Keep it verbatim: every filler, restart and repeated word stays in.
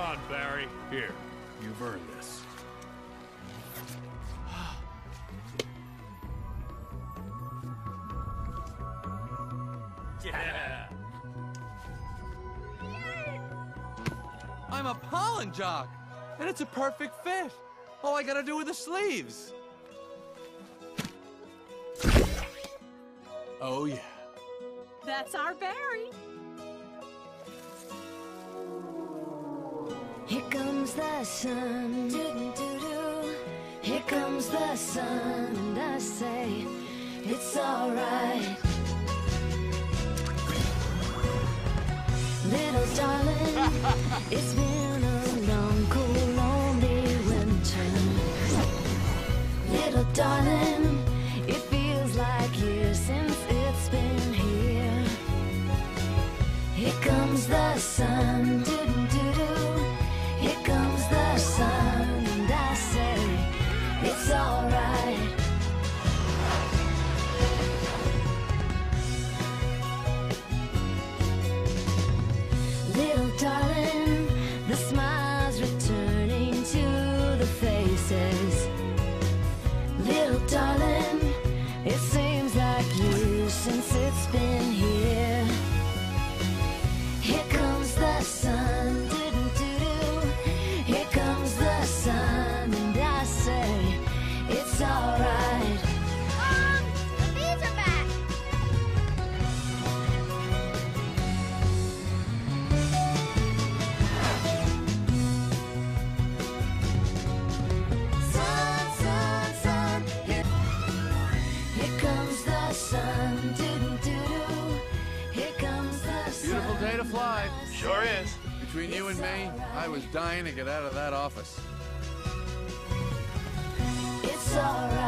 on, Barry. Here, you've earned this. Yeah. I'm a Pollen Jock, and it's a perfect fit. All I gotta do are the sleeves. Oh, yeah. That's our Barry. Here comes the sun, doo-doo-doo-doo. Here comes the sun, and I say, it's alright. Little darling, it's been a long, cool, lonely winter. Little darling, it feels like years since it's been here. Here comes the sun, doo-doo-doo-doo. Here comes the sun, and I say, it's alright. Little darling, the smile's returning to the faces. Little darling, it seems like years since it's been here. Here comes the sun, doo-doo-doo-doo. Here comes the sun, and I say, it's alright. Mom, the bees are back. Sun, sun, sun. Here, here comes the sun, doo-doo-doo-doo. Here comes the sun. Beautiful day to fly. Sure is. Between you and me, I was dying to get out of that office. It's alright.